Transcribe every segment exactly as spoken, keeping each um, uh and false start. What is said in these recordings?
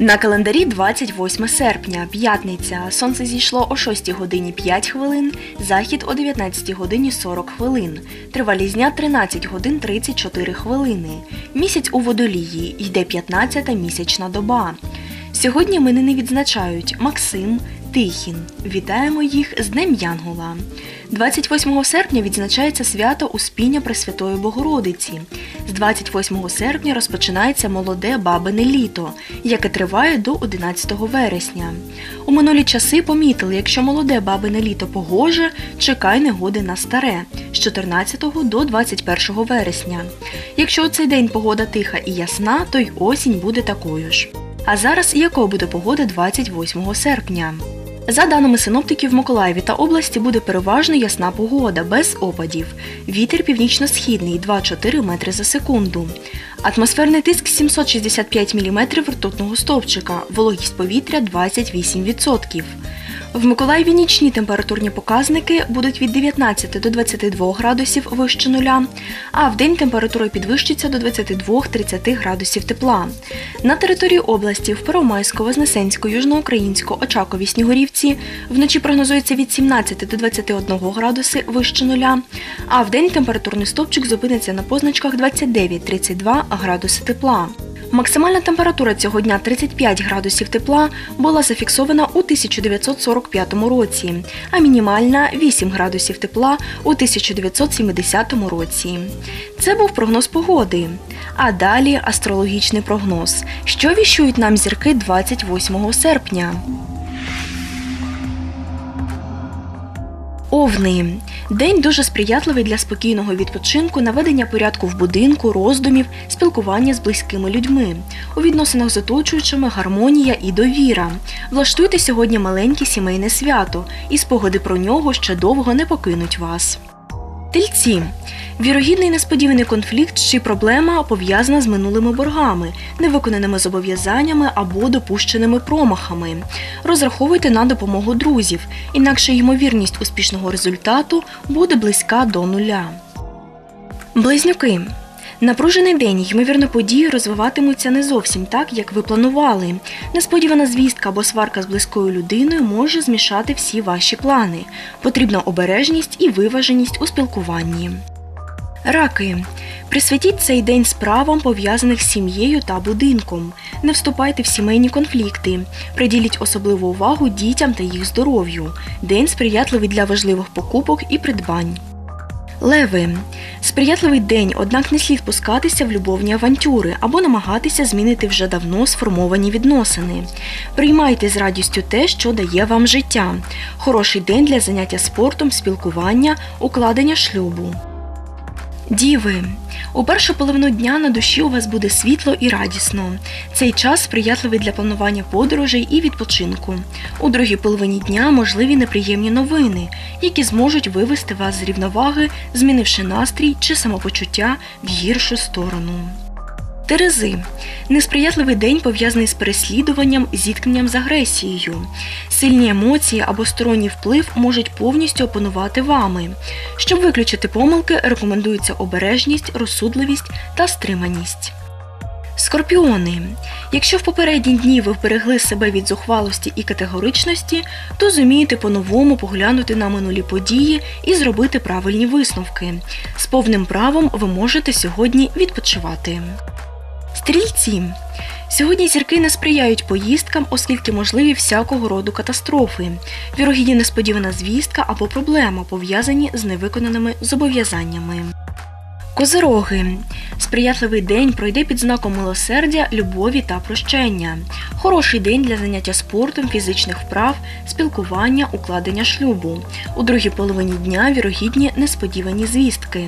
На календарі двадцять восьме серпня, п'ятниця. Сонце зійшло о шостій годині п'ять хвилин, захід о дев'ятнадцятій годині сорок хвилин. Тривалість дня тринадцять годин тридцять чотири хвилини. Місяць у Водолії, йде п'ятнадцята місячна доба. Сьогодні іменини відзначають Максим, Тихін. Вітаємо їх з Днем Янгола. двадцять восьмого серпня відзначається свято Успіння Пресвятої Богородиці. З двадцять восьмого серпня розпочинається молоде бабине літо, яке триває до одинадцятого вересня. У минулі часи помітили, якщо молоде бабине літо погоже, чекай негоди на старе з чотирнадцятого до двадцять першого вересня. Якщо у цей день погода тиха і ясна, то й осінь буде такою ж. А зараз якою буде погода двадцять восьмого серпня? За даними синоптиків, в Миколаєві та області буде переважно ясна погода, без опадів. Вітер північно-східний – два-чотири метри за секунду. Атмосферний тиск сімсот шістдесят п'ять міліметрів ртутного стовпчика, вологість повітря двадцять вісім відсотків. В Миколаєві нічні температурні показники будуть від дев'ятнадцяти до двадцяти двох градусів вище нуля, а вдень температура підвищиться до двадцяти двох - тридцяти градусів тепла. На території області в Первомайську, Вознесенську, Южноукраїнську, Очакові, Снігурівці вночі прогнозується від сімнадцяти до двадцяти одного градуси вище нуля, а вдень температурний стовпчик зупиниться на позначках двадцять дев'ять - тридцять два градуси тепла. Максимальна температура цього дня тридцять п'ять градусів тепла була зафіксована у тисяча дев'ятсот сорок п'ятому році, а мінімальна – вісім градусів тепла у тисяча дев'ятсот сімдесятому році. Це був прогноз погоди. А далі астрологічний прогноз. Що віщують нам зірки двадцять восьмого серпня? Овни. День дуже сприятливий для спокійного відпочинку, наведення порядку в будинку, роздумів, спілкування з близькими людьми. У відносинах з оточуючими гармонія і довіра. Влаштуйте сьогодні маленьке сімейне свято, і спогади про нього ще довго не покинуть вас. Тельці. Вірогідний несподіваний конфлікт чи проблема пов'язана з минулими боргами, невиконаними зобов'язаннями або допущеними промахами. Розраховуйте на допомогу друзів, інакше ймовірність успішного результату буде близька до нуля. Близнюки. Напружений день, ймовірно, події розвиватимуться не зовсім так, як ви планували. Несподівана звістка або сварка з близькою людиною може змішати всі ваші плани. Потрібна обережність і виваженість у спілкуванні. Раки. Присвятіть цей день справам, пов'язаних з сім'єю та будинком. Не вступайте в сімейні конфлікти. Приділіть особливу увагу дітям та їх здоров'ю. День сприятливий для важливих покупок і придбань. Леви. Сприятливий день, однак не слід пускатися в любовні авантюри або намагатися змінити вже давно сформовані відносини. Приймайте з радістю те, що дає вам життя. Хороший день для заняття спортом, спілкування, укладення шлюбу. Діви. У першу половину дня на душі у вас буде світло і радісно. Цей час сприятливий для планування подорожей і відпочинку. У другій половині дня можливі неприємні новини, які зможуть вивести вас з рівноваги, змінивши настрій чи самопочуття в гіршу сторону. Терези. Несприятливий день пов'язаний з переслідуванням, зіткненням з агресією. Сильні емоції або сторонній вплив можуть повністю опанувати вами. Щоб виключити помилки, рекомендується обережність, розсудливість та стриманість. Скорпіони. Якщо в попередні дні ви вберегли себе від зухвалості і категоричності, то зумієте по-новому поглянути на минулі події і зробити правильні висновки. З повним правом ви можете сьогодні відпочивати. Стрільці. Сьогодні зірки не сприяють поїздкам, оскільки можливі всякого роду катастрофи. Вірогідні несподівана звістка або проблема, пов'язані з невиконаними зобов'язаннями. Козироги. Сприятливий день пройде під знаком милосердя, любові та прощення. Хороший день для заняття спортом, фізичних вправ, спілкування, укладення шлюбу. У другій половині дня вірогідні несподівані звістки.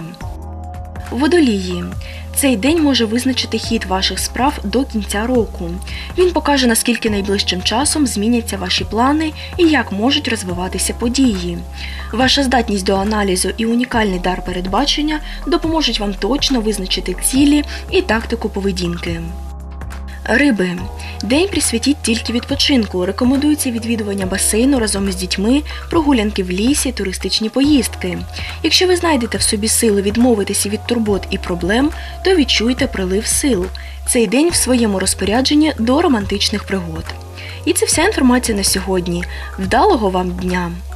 Водолії. Цей день може визначити хід ваших справ до кінця року. Він покаже, наскільки найближчим часом зміняться ваші плани і як можуть розвиватися події. Ваша здатність до аналізу і унікальний дар передбачення допоможуть вам точно визначити цілі і тактику поведінки. Риби. День присвятіть тільки відпочинку. Рекомендується відвідування басейну разом із дітьми, прогулянки в лісі, туристичні поїздки. Якщо ви знайдете в собі сили відмовитися від турбот і проблем, то відчуйте прилив сил. Цей день в своєму розпорядженні до романтичних пригод. І це вся інформація на сьогодні. Вдалого вам дня!